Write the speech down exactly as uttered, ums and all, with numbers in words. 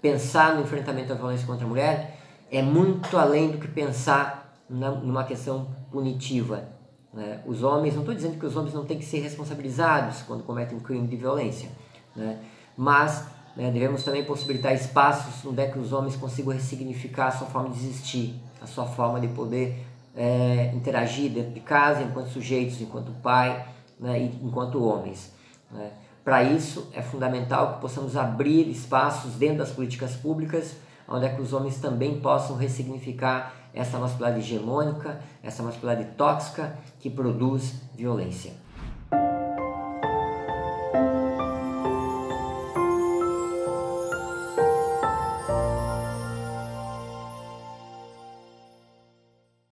pensar no enfrentamento da violência contra a mulher é muito além do que pensar na, numa questão punitiva, né? Os homens, não estou dizendo que os homens não têm que ser responsabilizados quando cometem um crime de violência, né? Mas né, devemos também possibilitar espaços onde é que os homens consigam ressignificar a sua forma de existir, a sua forma de poder é, interagir dentro de casa enquanto sujeitos, enquanto pai, né, e enquanto homens, né? Para isso é fundamental que possamos abrir espaços dentro das políticas públicas onde é que os homens também possam ressignificar essa masculinidade hegemônica, essa masculinidade tóxica que produz violência.